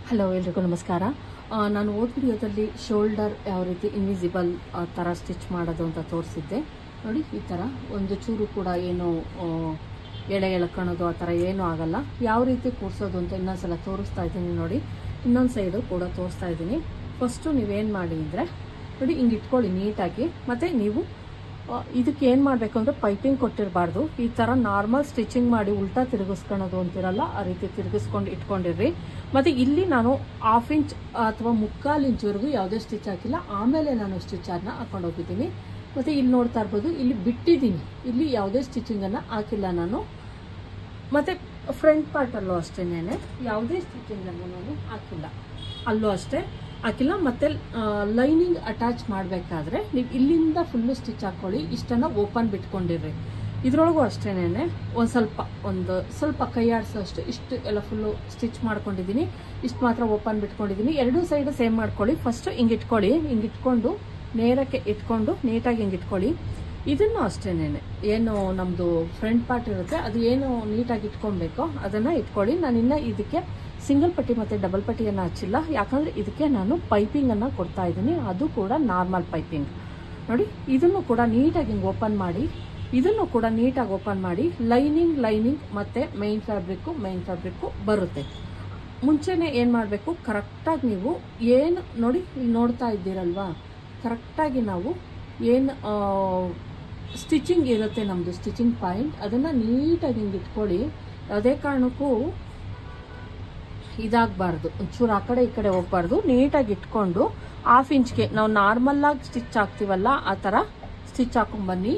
Hello ಎಲ್ರಿಗೂ ನಮಸ್ಕಾರ. ನಾನು ಓದ್ ವಿಡಿಯೋದಲ್ಲಿ ಶೋಲ್ಡರ್ ಯಾವ ರೀತಿ ಇನ್ವಿಸಿಬಲ್ ಥರ ಸ್ಟಿಚ್ ಮಾಡೋದು ಅಂತ ತೋರಿಸಿದ್ದೆ. ನೋಡಿ, ಈ ಥರ ಒಂದು ಚೂರು ಕೂಡ ಏನು ಎಳೆ ಎಳ್ಕೊಳ್ಳೋದು ಆ ಥರ ಏನೂ ಆಗಲ್ಲ. ಯಾವ ರೀತಿ ಕೂರಿಸೋದು ಅಂತ ಇನ್ನೊಂದ್ಸಲ ತೋರಿಸ್ತಾ ಇದ್ದೀನಿ. ನೋಡಿ, ಇನ್ನೊಂದು ಸೈಡು ಕೂಡ ತೋರಿಸ್ತಾ ಇದ್ದೀನಿ. ಫಸ್ಟು ನೀವೇನು ಮಾಡಿ ಅಂದರೆ ನೋಡಿ, ಹಿಂಗೆ ಇಟ್ಕೊಳ್ಳಿ ನೀಟಾಗಿ. ಮತ್ತು ನೀವು ಇದಕ್ಕೆ ಏನು ಮಾಡಬೇಕು ಅಂದರೆ ಪೈಪಿಂಗ್ ಕೊಟ್ಟಿರಬಾರ್ದು. ಈ ಥರ ನಾರ್ಮಲ್ ಸ್ಟಿಚಿಂಗ್ ಮಾಡಿ ಉಲ್ಟಾ ತಿರುಗಿಸ್ಕೊಳ್ಳೋದು ಅಂತಿರಲ್ಲ, ಆ ರೀತಿ ತಿರುಗಿಸ್ಕೊಂಡು ಇಟ್ಕೊಂಡಿರ್ರಿ. ಮತ್ತು ಇಲ್ಲಿ ನಾನು 1/2 ಇಂಚ್ ಅಥವಾ 3/4 ಇಂಚ್ವರೆಗೂ ಯಾವುದೇ ಸ್ಟಿಚ್ ಹಾಕಿಲ್ಲ. ಆಮೇಲೆ ನಾನು ಸ್ಟಿಚನ್ನು ಹಾಕೊಂಡು ಹೋಗಿದ್ದೀನಿ. ಮತ್ತು ಇಲ್ಲಿ ನೋಡ್ತಾ ಇರ್ಬೋದು, ಇಲ್ಲಿ ಬಿಟ್ಟಿದ್ದೀನಿ. ಇಲ್ಲಿ ಯಾವುದೇ ಸ್ಟಿಚಿಂಗನ್ನು ಹಾಕಿಲ್ಲ ನಾನು. ಮತ್ತು ಫ್ರಂಟ್ ಪಾರ್ಟಲ್ಲೂ ಅಷ್ಟೇನೆ ಯಾವುದೇ ಸ್ಟಿಚಿಂಗನ್ನು ನಾನು ಹಾಕಿಲ್ಲ, ಅಲ್ಲೂ ಅಷ್ಟೇ ಹಾಕಿಲ್ಲ. ಮತ್ತು ಲೈನಿಂಗ್ ಅಟ್ಯಾಚ್ ಮಾಡಬೇಕಾದ್ರೆ ನೀವು ಇಲ್ಲಿಂದ ಫುಲ್ಲು ಸ್ಟಿಚ್ ಹಾಕ್ಕೊಳ್ಳಿ. ಇಷ್ಟನ್ನು ಓಪನ್ ಬಿಟ್ಕೊಂಡಿರ್ರಿ. ಇದರೊಳಗೂ ಅಷ್ಟೇನೆ ಒಂದು ಸ್ವಲ್ಪ ಕೈ ಆಡಿಸೋಷ್ಟು ಇಷ್ಟು ಎಲ್ಲ ಫುಲ್ಲು ಸ್ಟಿಚ್ ಮಾಡ್ಕೊಂಡಿದ್ದೀನಿ. ಇಷ್ಟು ಮಾತ್ರ ಓಪನ್ ಬಿಟ್ಕೊಂಡಿದ್ದೀನಿ. ಎರಡೂ ಸೈಡು ಸೇಮ್ ಮಾಡ್ಕೊಳ್ಳಿ. ಫಸ್ಟು ಹಿಂಗೆ ಇಟ್ಕೊಳ್ಳಿ. ಹಿಂಗೆ ಇಟ್ಕೊಂಡು ನೇರಕ್ಕೆ ಇಟ್ಕೊಂಡು ನೀಟಾಗಿ ಹಿಂಗೆ ಇಟ್ಕೊಳ್ಳಿ. ಇದನ್ನು ಅಷ್ಟೇನೆ ಏನು ನಮ್ಮದು ಫ್ರಂಟ್ ಪಾರ್ಟ್ ಇರುತ್ತೆ, ಅದು ಏನು ನೀಟಾಗಿ ಇಟ್ಕೊಬೇಕೋ ಅದನ್ನು ಇಟ್ಕೊಳ್ಳಿ. ನಾನಿನ್ನು ಇದಕ್ಕೆ ಸಿಂಗಲ್ ಪಟ್ಟಿ ಮತ್ತು ಡಬಲ್ ಪಟ್ಟಿಯನ್ನು ಹಚ್ಚಿಲ್ಲ, ಯಾಕಂದರೆ ಇದಕ್ಕೆ ನಾನು ಪೈಪಿಂಗನ್ನು ಕೊಡ್ತಾ ಇದ್ದೀನಿ. ಅದು ಕೂಡ ನಾರ್ಮಲ್ ಪೈಪಿಂಗ್. ನೋಡಿ, ಇದನ್ನು ಕೂಡ ನೀಟಾಗಿ ಹಿಂಗೆ ಓಪನ್ ಮಾಡಿ, ಇದನ್ನು ಕೂಡ ನೀಟಾಗಿ ಓಪನ್ ಮಾಡಿ. ಲೈನಿಂಗ್ ಮತ್ತು ಮೈನ್ ಫ್ಯಾಬ್ರಿಕ್ಕು ಬರುತ್ತೆ. ಮುಂಚೆನೇ ಏನು ಮಾಡಬೇಕು, ಕರೆಕ್ಟಾಗಿ ನೀವು ಏನು ನೋಡಿ ಇಲ್ಲಿ ನೋಡ್ತಾ ಇದ್ದೀರಲ್ವಾ, ಕರೆಕ್ಟಾಗಿ ನಾವು ಏನು ಸ್ಟಿಚಿಂಗ್ ಇರುತ್ತೆ ನಮ್ಮದು ಸ್ಟಿಚಿಂಗ್ ಪಾಯಿಂಟ್, ಅದನ್ನು ನೀಟಾಗಿ ಹಿಂಗೆ ಇಟ್ಕೊಳ್ಳಿ. ಯಾವುದೇ ಕಾರಣಕ್ಕೂ ಇದಾಗಬಾರ್ದು, ಒಂಚೂರು ಆ ಕಡೆ ಈ ಕಡೆ ಹೋಗ್ಬಾರ್ದು. ನೀಟಾಗಿ ಇಟ್ಕೊಂಡು 1/2 ಇಂಚ್ಗೆ ನಾವು ನಾರ್ಮಲ್ಲಾಗಿ ಸ್ಟಿಚ್ ಹಾಕ್ತೀವಲ್ಲ ಆ ಥರ ಸ್ಟಿಚ್ ಹಾಕೊಂಡ್ಬನ್ನಿ.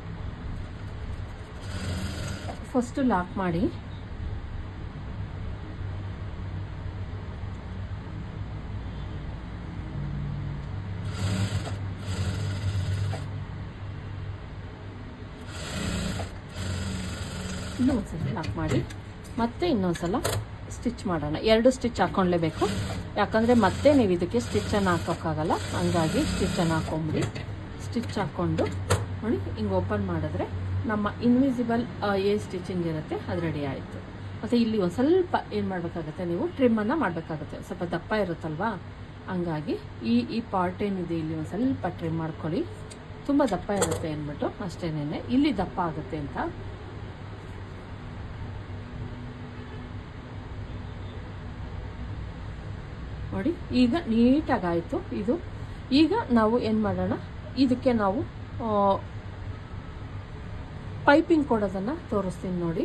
ಫಸ್ಟು ಲಾಕ್ ಮಾಡಿ. ಇನ್ನೊಂದ್ಸಲ ಲಾಕ್ ಮಾಡಿ, ಮತ್ತೆ ಇನ್ನೊಂದ್ಸಲ ಸ್ಟಿಚ್ ಮಾಡೋಣ. 2 ಸ್ಟಿಚ್ ಹಾಕ್ಕೊಳ್ಳೇಬೇಕು, ಯಾಕಂದರೆ ಮತ್ತೆ ನೀವು ಇದಕ್ಕೆ ಸ್ಟಿಚ್ಚನ್ನು ಹಾಕೋಕ್ಕಾಗಲ್ಲ. ಹಂಗಾಗಿ ಸ್ಟಿಚ್ಚನ್ನು ಹಾಕೊಂಬಿಡಿ. ಸ್ಟಿಚ್ ಹಾಕ್ಕೊಂಡು ನೋಡಿ, ಹಿಂಗೆ ಓಪನ್ ಮಾಡಿದ್ರೆ ನಮ್ಮ ಇನ್ವಿಸಿಬಲ್ ಏನು ಸ್ಟಿಚಿಂಗ್ ಇರುತ್ತೆ ಅದು ರೆಡಿ ಆಯಿತು. ಮತ್ತು ಇಲ್ಲಿ ಒಂದು ಸ್ವಲ್ಪ ಏನು ಮಾಡಬೇಕಾಗುತ್ತೆ, ನೀವು ಟ್ರಿಮ್ಮನ್ನು ಮಾಡಬೇಕಾಗುತ್ತೆ. ಸ್ವಲ್ಪ ದಪ್ಪ ಇರುತ್ತಲ್ವಾ, ಹಂಗಾಗಿ ಈ ಪಾರ್ಟ್ ಏನಿದೆ ಇಲ್ಲಿ ಒಂದು ಸ್ವಲ್ಪ ಟ್ರಿಮ್ ಮಾಡ್ಕೊಳ್ಳಿ. ತುಂಬ ದಪ್ಪ ಇರುತ್ತೆ ಅಂದ್ಬಿಟ್ಟು ಅಷ್ಟೇನೆ, ಇಲ್ಲಿ ದಪ್ಪ ಆಗುತ್ತೆ ಅಂತ. ನೋಡಿ, ಈಗ ನೀಟಾಗಾಯಿತು ಇದು. ಈಗ ನಾವು ಏನು ಮಾಡೋಣ, ಇದಕ್ಕೆ ನಾವು ಪೈಪಿಂಗ್ ಕೊಡೋದನ್ನು ತೋರಿಸ್ತೀನಿ ನೋಡಿ.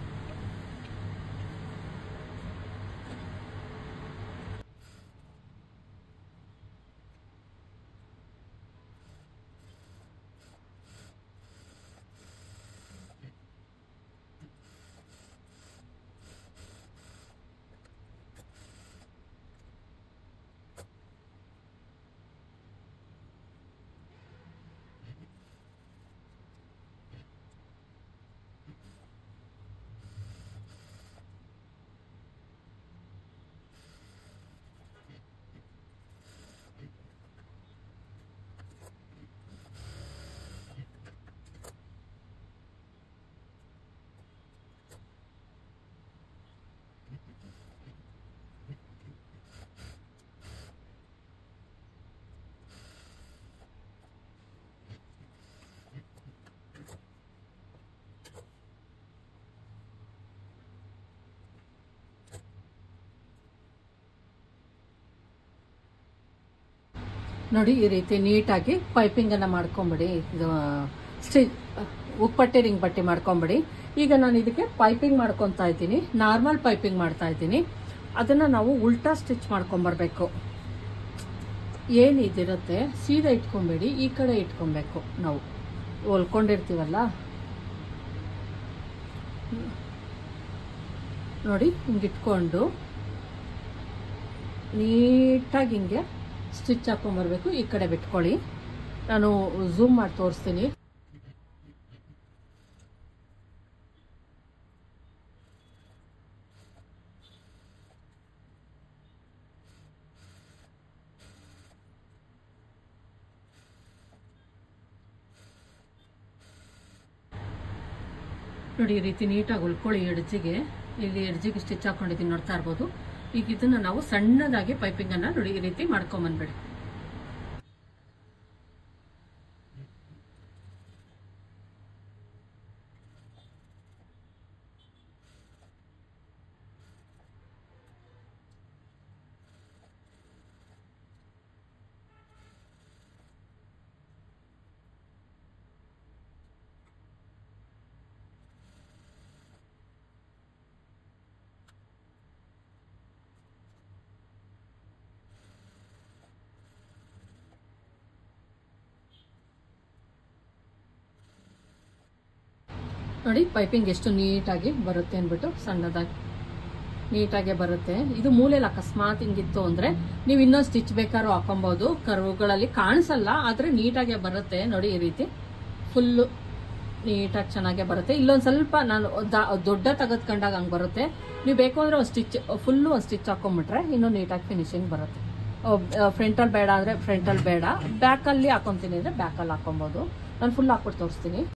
ನೋಡಿ, ಈ ರೀತಿ ನೀಟಾಗಿ ಪೈಪಿಂಗನ್ನು ಮಾಡ್ಕೊಂಬಿಡಿ. ಇದು ಉಪ್ಪಟ್ಟೆ ರಿಂಗ್ ಪಟ್ಟಿ ಮಾಡ್ಕೊಂಬಿಡಿ. ಈಗ ನಾನು ಇದಕ್ಕೆ ಪೈಪಿಂಗ್ ಮಾಡ್ಕೊತಾ ಇದ್ದೀನಿ, ನಾರ್ಮಲ್ ಪೈಪಿಂಗ್ ಮಾಡ್ತಾ ಇದ್ದೀನಿ. ಅದನ್ನು ನಾವು ಉಲ್ಟಾ ಸ್ಟಿಚ್ ಮಾಡ್ಕೊಂಬರ್ಬೇಕು. ಏನಿದಿರುತ್ತೆ ಸೀದಾ ಇಟ್ಕೊಂಬೇಡಿ, ಈ ಕಡೆ ಇಟ್ಕೊಬೇಕು. ನಾವು ಹೊಲ್ಕೊಂಡಿರ್ತೀವಲ್ಲ ನೋಡಿ, ಹಿಂಗಿಟ್ಕೊಂಡು ನೀಟಾಗಿ ಹಿಂಗೆ ಸ್ಟಿಚ್ ಹಾಕೊಂಡ್ಬರ್ಬೇಕು. ಈ ಕಡೆ ಬಿಟ್ಕೊಳ್ಳಿ, ನಾನು ಝೂಮ್ ಮಾಡಿ ತೋರಿಸ್ತೀನಿ. ನೋಡಿ, ಈ ರೀತಿ ನೀಟಾಗಿ ಹೊಲ್ಕೊಳ್ಳಿ. ಎಡ್ಜಿಗೆ ಇಲ್ಲಿ ಎಡ್ಜಿಗೆ ಸ್ಟಿಚ್ ಹಾಕೊಂಡಿದ್ದೀನಿ, ನೋಡ್ತಾ ಇರ್ಬೋದು. ಈಗ ಇದನ್ನ ನಾವು ಸಣ್ಣದಾಗಿ ಪೈಪಿಂಗ್ ಅನ್ನ ನೋಡಿ ಈ ರೀತಿ ಮಾಡ್ಕೊಂಬಂದ್ಬಿಡಿ. ನೋಡಿ ಪೈಪಿಂಗ್ ಎಷ್ಟು ನೀಟಾಗಿ ಬರುತ್ತೆ ಅಂದ್ಬಿಟ್ಟು, ಸಣ್ಣದಾಗಿ ನೀಟಾಗಿ ಬರುತ್ತೆ. ಇದು ಮೂಲೆಯಲ್ಲಿ ಅಕಸ್ಮಾತ್ ಹಿಂಗಿತ್ತು ಅಂದ್ರೆ ನೀವು ಇನ್ನೊಂದು ಸ್ಟಿಚ್ ಬೇಕಾದ್ರೂ ಹಾಕೊಬಹುದು. ಕರ್ವ್ಗಳಲ್ಲಿ ಕಾಣಿಸಲ್ಲ, ಆದ್ರೆ ನೀಟಾಗೆ ಬರುತ್ತೆ. ನೋಡಿ ಈ ರೀತಿ ಫುಲ್ಲು ನೀಟಾಗಿ ಚೆನ್ನಾಗೆ ಬರುತ್ತೆ. ಇಲ್ಲೊಂದು ಸ್ವಲ್ಪ ನಾನು ದೊಡ್ಡ ತೆಗೆದುಕೊಂಡಾಗ ಹಂಗೆ ಬರುತ್ತೆ. ನೀವು ಬೇಕು ಅಂದ್ರೆ ಒಂದು ಸ್ಟಿಚ್ ಫುಲ್ಲು ಒಂದು ಸ್ಟಿಚ್ ಹಾಕೊಂಡ್ಬಿಟ್ರೆ ಇನ್ನೂ ನೀಟಾಗಿ ಫಿನಿಶಿಂಗ್ ಬರುತ್ತೆ. ಫ್ರಂಟಲ್ಲಿ ಬೇಡ ಅಂದ್ರೆ ಫ್ರಂಟಲ್ಲಿ ಬೇಡ, ಬ್ಯಾಕಲ್ಲಿ ಹಾಕೊಂತೀನಿ ಅಂದ್ರೆ ಬ್ಯಾಕಲ್ಲಿ ಹಾಕೊಬಹುದು. ನಾನು ಫುಲ್ ಹಾಕ್ಬಿಟ್ಟು ತೋರಿಸ್ತೀನಿ.